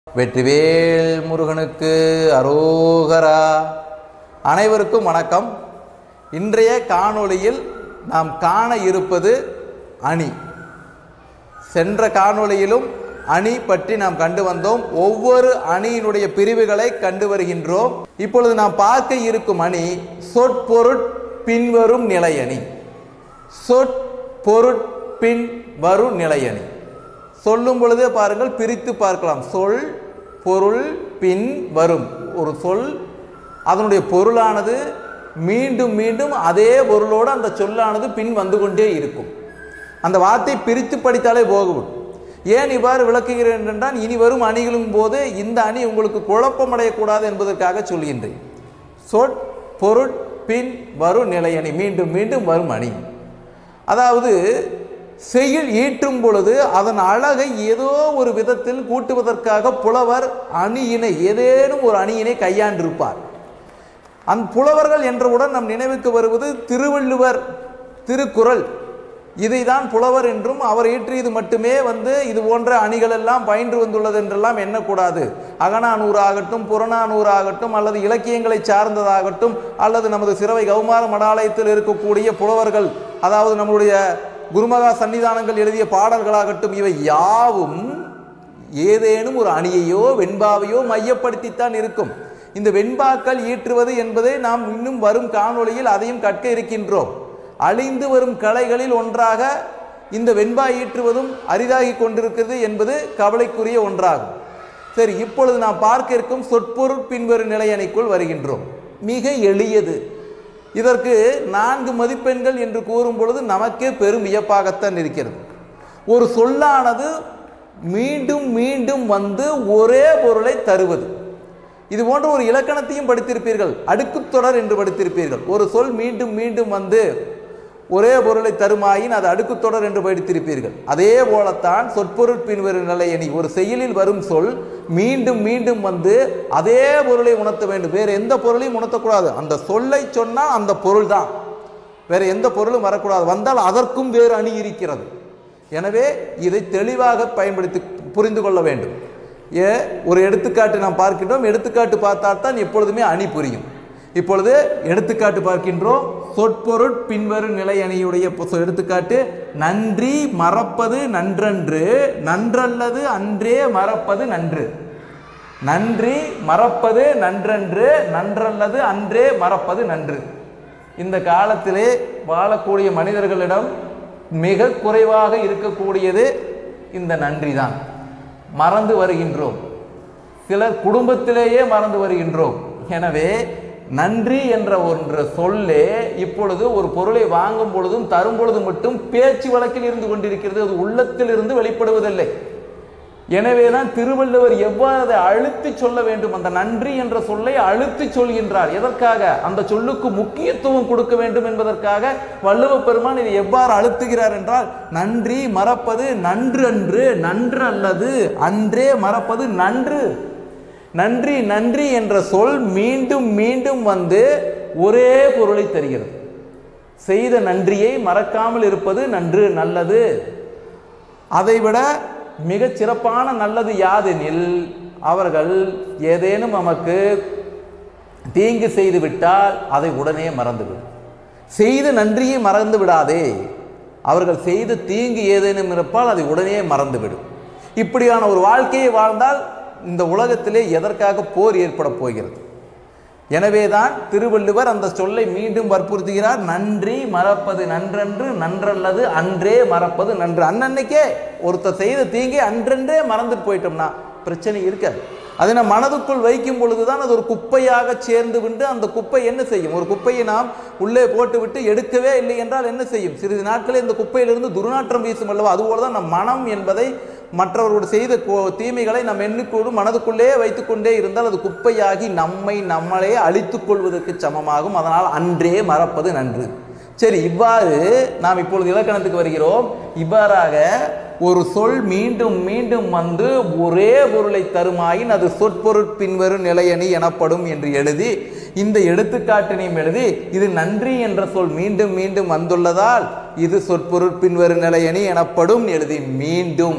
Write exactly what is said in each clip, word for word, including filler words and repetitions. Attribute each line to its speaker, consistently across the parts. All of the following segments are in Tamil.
Speaker 1: வெற்றிவேல் முருகனுக்கு அரோகரா. அனைவருக்கும் வணக்கம். இன்றைய காணொளியில் நாம் காண இருப்பது அணி. சென்ற காணொளியிலும் அணி பற்றி நாம் கண்டு வந்தோம். ஒவ்வொரு அணியினுடைய பிரிவுகளை கண்டு வருகின்றோம். இப்பொழுது நாம் பார்க்க இருக்கும் அணி சொற்பொருட் பின்வரும் நிலையணி. சொற்பொருட் பின் வரும் நிலையணி. சொல்லும் பொழுதே பாருங்கள், பிரித்து பார்க்கலாம். சொல், பொருள், பின் வரும். ஒரு சொல், அதனுடைய பொருளானது மீண்டும் மீண்டும் அதே பொருளோடு அந்த சொல்லானது பின் வந்து கொண்டே இருக்கும். அந்த வார்த்தை பிரித்து படித்தாலே போகும். ஏன் இவ்வாறு விளக்குகிறேன் என்றால், இனி வரும் அணிகளும் போது இந்த அணி உங்களுக்கு குழப்பமடையக்கூடாது என்பதற்காக சொல்கின்றேன். சொற், பொருள், பின் வரும் நிலையணி, மீண்டும் மீண்டும் வரும் அணி. அதாவது செய்யுள் ஈட்டும் பொழுது அதன் அழகை ஏதோ ஒரு விதத்தில் கூட்டுவதற்காக புலவர் அணியினை, ஏதேனும் ஒரு அணியினை கையாண்டிருப்பார். அந்த புலவர்கள் என்றவுடன் நம் நினைவுக்கு வருவது திருவள்ளுவர் திருக்குறள். இதை தான் புலவர் என்றும் அவர் இயற்றியது மட்டுமே வந்து இது போன்ற அணிகள் எல்லாம் பயின்று வந்துள்ளது என்றெல்லாம் எண்ணக்கூடாது. அகநானூறு ஆகட்டும், புறநானூறு ஆகட்டும், அல்லது இலக்கியங்களை சார்ந்ததாகட்டும், அல்லது நமது சிறவை கௌமார மடாலயத்தில் இருக்கக்கூடிய புலவர்கள், அதாவது நம்முடைய குருமகா சன்னிதானங்கள் எழுதிய பாடல்களாகட்டும், இவை யாவும் ஏதேனும் ஒரு அணியையோ வெண்பாவையோ மையப்படுத்தித்தான் இருக்கும். இந்த வெண்பாக்கள் ஈற்றுவது என்பதை நாம் இன்னும் வரும் காணொளியில் அதையும் கற்க இருக்கின்றோம். அழிந்து வரும் கலைகளில் ஒன்றாக இந்த வெண்பா ஈற்றுவதும் அரிதாகி கொண்டிருக்கிறது என்பது கவலைக்குரிய ஒன்றாகும். சரி, இப்பொழுது நாம் பார்க்க இருக்கும் சொற்பொருள் பின்வரும் நிலையணிக்குள் வருகின்றோம். மிக எளியது. இதற்கு நான்கு மதிப்பெண்கள் என்று கூறும் பொழுது நமக்கே பெரும் வியப்பாகத்தான் இருக்கிறது. ஒரு சொல்லானது மீண்டும் மீண்டும் வந்து ஒரே பொருளை தருவது. இது போன்ற ஒரு இலக்கணத்தையும் படித்திருப்பீர்கள், அடுக்குத்தொடர் என்று படித்திருப்பீர்கள். ஒரு சொல் மீண்டும் மீண்டும் வந்து ஒரே பொருளை தருமாயின் அது அடுக்குத்தொடர் என்று படித்திருப்பீர்கள். அதே போலத்தான் சொற்பொருள் பின்வரும் நிலையணி. ஒரு செயலில் வரும் சொல் மீண்டும் மீண்டும் வந்து அதே பொருளை உணர்த்த வேண்டும். வேறு எந்த பொருளையும் உணர்த்தக்கூடாது. அந்த சொல்லை சொன்னால் அந்த பொருள் தான், வேறு எந்த பொருளும் வரக்கூடாது. வந்தால் அதற்கும் வேறு அணி இருக்கிறது. எனவே இதை தெளிவாக பயன்படுத்தி புரிந்து கொள்ள வேண்டும். ஏ ஒரு எடுத்துக்காட்டு நாம் பார்க்கின்றோம். எடுத்துக்காட்டு பார்த்தால்தான் எப்பொழுதுமே அணி புரியும். இப்பொழுது எடுத்துக்காட்டு பார்க்கின்றோம். சொற்பொருட் பின்வரும் நிலை அணியுடைய எடுத்துக்காட்டு: நன்றி மறப்பது நன்றன்று, நன்றல்லது அன்றே மறப்பது நன்று. நன்றி மறப்பது நன்றன்று, நன்றல்லது அன்றே மறப்பது நன்று. இந்த காலத்திலே வாழக்கூடிய மனிதர்களிடம் மிக குறைவாக இருக்கக்கூடியது இந்த நன்றி தான். மறந்து வருகின்றோம். சிலர் குடும்பத்திலேயே மறந்து வருகின்றோம். எனவே நன்றி என்ற ஒன்று சொல்லே இப்பொழுது ஒரு பொருளை வாங்கும் பொழுதும் தரும் பொழுது மட்டும் பேச்சு வழக்கில் இருந்து கொண்டிருக்கிறது. அது உள்ளத்தில் இருந்து வெளிப்படுவதில்லை. எனவேதான் திருவள்ளுவர் எவ்வாறு அதை அழுத்தி சொல்ல வேண்டும், அந்த நன்றி என்ற சொல்லை அழுத்தி சொல்கின்றார். எதற்காக? அந்த சொல்லுக்கு முக்கியத்துவம் கொடுக்க வேண்டும் என்பதற்காக வள்ளுவ பெருமான் இதை எவ்வாறு அழுத்துகிறார் என்றால், நன்றி மறப்பது நன்று அன்று, நன்று அல்லது அன்றே மறப்பது நன்று. நன்றி நன்றி என்ற சொல் மீண்டும் மீண்டும் வந்து ஒரே பொருளை தருகிறது. செய்த நன்றியை மறக்காமல் இருப்பது நன்று, நல்லது. அதைவிட மிகச் சிறப்பான நல்லது யாதெனில், அவர்கள் ஏதேனும் நமக்கு தீங்கு செய்து விட்டால் அதை உடனே மறந்துவிடும். செய்த நன்றியை மறந்து விடாதே. அவர்கள் செய்த தீங்கு ஏதேனும் இருப்பால் அதை உடனே மறந்துவிடும். இப்படியான ஒரு வாழ்க்கையை வாழ்ந்தால் இந்த உலகத்திலே எதற்காக போர் ஏற்பட போகிறது? எனவேதான் திருவள்ளுவர் அந்த சொல்லை மீண்டும் வற்புறுத்துகிறார். நன்றி மறப்பது நன்றன்று, நன்றல்லது அன்றே மறப்பது நன்று. அன்னன்னைக்கே ஒருத்தர் செய்த தீங்கை அன்றன்றே மறந்துட்டு போயிட்டோம்னா பிரச்சனை இருக்காது. அதை நாம் மனதுக்குள் வைக்கும் பொழுதுதான் அது ஒரு குப்பையாக சேர்ந்து விட்டு, அந்த குப்பை என்ன செய்யும்? ஒரு குப்பையை நாம் உள்ளே போட்டுவிட்டு எடுக்கவே இல்லை என்றால் என்ன செய்யும்? சிறிது நாட்களே இந்த குப்பையிலிருந்து துர்நாற்றம் வீசும் அல்லவா? அதுபோலதான் நம் மனம் என்பதை, மற்றவர்களோடு செய்த தீமைகளை நம் எண்ணிக்கொண்டு மனதுக்குள்ளே வைத்துக்கொண்டே இருந்தால் அது குப்பையாகி நம்மை நம்மளே அழித்துக் கொள்வதற்கு சமமாகும். அதனால் அன்றே மறப்பது நன்று. சரி, இவ்வாறு நாம் இப்பொழுது இலக்கணத்துக்கு வருகிறோம். இவ்வாறாக ஒரு சொல் மீண்டும் மீண்டும் வந்து ஒரே பொருளை தருமாயின் அது சொற்பொருட் பின்வரும் நிலையணி எனப்படும் என்று எழுதி, இந்த எடுத்துக்காட்டினையும் எழுதி, இது நன்றி என்ற சொல் மீண்டும் மீண்டும் வந்துள்ளதால் இது சொற்பொருட் பின்வரும் நிலையணி எனப்படும் எழுதி, மீண்டும்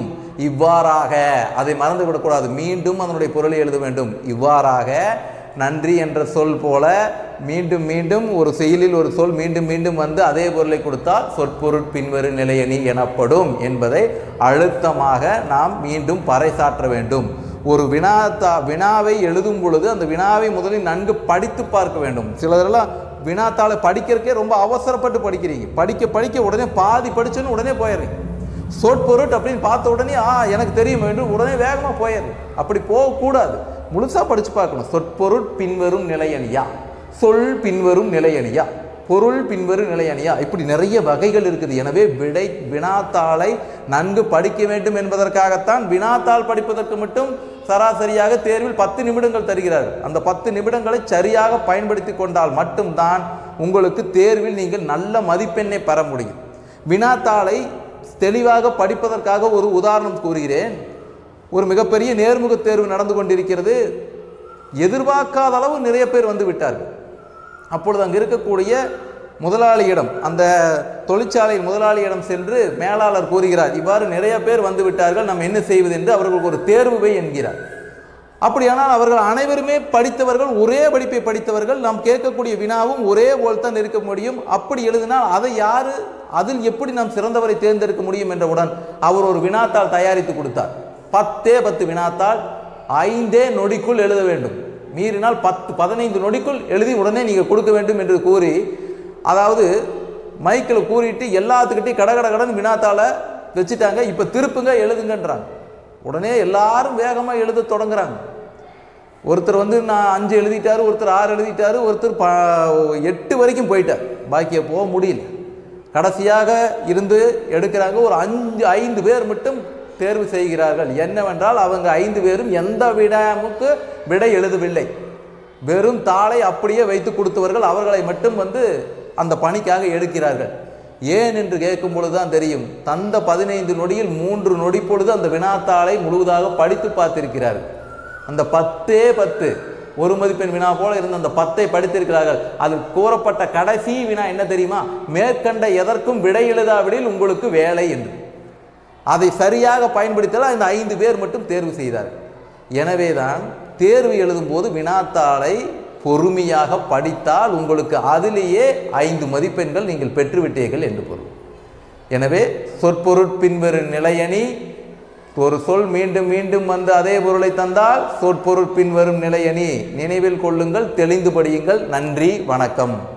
Speaker 1: இவ்வாறாக, அதை மறந்து விடக்கூடாது, மீண்டும் அதனுடைய பொருளை எழுத வேண்டும். இவ்வாறாக நன்றி என்ற சொல் போல மீண்டும் மீண்டும் ஒரு செயலில் ஒரு சொல் மீண்டும் மீண்டும் வந்து அதே பொருளை கொடுத்தால் சொற்பொருட் பின்வரு நிலையணி எனப்படும் என்பதை அழுத்தமாக நாம் மீண்டும் பறைசாற்ற வேண்டும். ஒரு வினாத்தா வினாவை எழுதும் பொழுது அந்த வினாவை முதலில் நன்கு படித்து பார்க்க வேண்டும். சிலரெல்லாம் வினாத்தாளை படிக்கிறதுக்கே ரொம்ப அவசரப்பட்டு படிக்கிறீங்க. படிக்க படிக்க உடனே பாதி படிச்சோன்னு உடனே போயிடுறீங்க. சொற்பொருட் அப்படின்னு பார்த்த உடனே ஆ எனக்கு தெரியும் வேண்டும் உடனே வேகமாக போயிடுறீங்க. அப்படி போகக்கூடாது. முழுசாக படித்து பார்க்கணும். சொற்பொருட் பின்வரும் நிலையணியா, சொல் பின்வரும் நிலையணியா, பொருள் பின்வரும் நிலையணியா, இப்படி நிறைய வகைகள் இருக்குது. எனவே விடை வினாத்தாளை நன்கு படிக்க வேண்டும் என்பதற்காகத்தான் வினாத்தாள் படிப்பதற்கு மட்டும் சராசரியாக தேர்வில் பத்து நிமிடங்கள் தருகிறார்கள். அந்த பத்து நிமிடங்களை சரியாக பயன்படுத்தி கொண்டால் மட்டும்தான் உங்களுக்கு தேர்வில் நீங்கள் நல்ல மதிப்பெண்ணை பெற முடியும். வினாத்தாளை தெளிவாக படிப்பதற்காக ஒரு உதாரணம் கூறுகிறேன். ஒரு மிகப்பெரிய நேர்முக தேர்வு நடந்து கொண்டிருக்கிறது. எதிர்பார்க்காத அளவு நிறைய பேர் வந்து விட்டார்கள். அப்பொழுது அங்கே இருக்கக்கூடிய முதலாளியிடம், அந்த தொழிற்சாலையில் முதலாளியிடம் சென்று மேலாளர் கூறுகிறார், இவ்வாறு நிறைய பேர் வந்து விட்டார்கள், நாம் என்ன செய்வது என்று அவர்களுக்கு ஒரு தேர்வு என்கிறார். அப்படியானால் அவர்கள் அனைவருமே படித்தவர்கள், ஒரே படிப்பை படித்தவர்கள், நாம் கேட்கக்கூடிய வினாவும் ஒரே போல் தான் இருக்க முடியும். அப்படி எழுதினால் அதை யாரு அதில் எப்படி நாம் சிறந்தவரை தேர்ந்தெடுக்க முடியும் என்றவுடன் அவர் ஒரு வினாத்தாள் தயாரித்து கொடுத்தார். பத்தே பத்து வினாத்தாள், ஐந்தே நொடிக்குள் எழுத வேண்டும், மீறினால் பத்து பதினைந்து நொடிக்குள் எழுதி உடனே நீங்கள் கொடுக்க வேண்டும் என்று கூறி, அதாவது மைக்கில் கூறிட்டு எல்லாத்துக்கிட்டையும் கடகட கடன் வினாத்தாளை வச்சுட்டாங்க. இப்போ திருப்புங்க எழுதுங்கன்றாங்க. உடனே எல்லாரும் வேகமாக எழுத தொடங்குறாங்க. ஒருத்தர் வந்து நான் அஞ்சு எழுதிட்டாரு, ஒருத்தர் ஆறு எழுதிட்டாரு, ஒருத்தர் ப எட்டு வரைக்கும் போயிட்டார். பாக்கிய போக முடியல. கடைசியாக இருந்து எடுக்கிறாங்க. ஒரு அஞ்சு ஐந்து பேர் மட்டும் தேர்வு செய்கிறார்கள். என்னவென்றால் அவங்க ஐந்து பேரும் எந்த வினாவுக்கு விடை எழுதவில்லை, வெறும் தாளை அப்படியே வைத்து கொடுத்தவர்கள். அவர்களை மட்டும் வந்து அந்த பணிக்காக எடுக்கிறார்கள். ஏன் என்று கேட்கும் பொழுதுதான் தெரியும், தந்த பதினைந்து நொடியில் மூன்று நொடி பொழுது அந்த வினாத்தாளை முழுவதாக படித்து பார்த்திருக்கிறார்கள். அந்த பத்தே பத்து ஒரு மதிப்பெண் வினா போல இருந்த அந்த பத்தை படித்திருக்கிறார்கள். அதில் கூறப்பட்ட கடைசி வினா என்ன தெரியுமா? மேற்கண்ட எதற்கும் விடை எழுதாவிடில் உங்களுக்கு வேலை என்று. அதை சரியாக பயன்படுத்தினால் இந்த ஐந்து பேர் மட்டும் தேர்வு செய்தார்கள். எனவேதான் தேர்வு எழுதும் போது வினாத்தாளை பொறுமையாக படித்தால் உங்களுக்கு அதிலேயே ஐந்து மதிப்பெண்கள் நீங்கள் பெற்றுவிட்டீர்கள் என்று பொருள். எனவே சொற்பொருட் பின்வரும் நிலையணி, ஒரு சொல் மீண்டும் மீண்டும் வந்து அதே பொருளை தந்தால் சொற்பொருட் பின்வரும் நிலையணி. நினைவில் கொள்ளுங்கள், தெளிந்து படியுங்கள். நன்றி, வணக்கம்.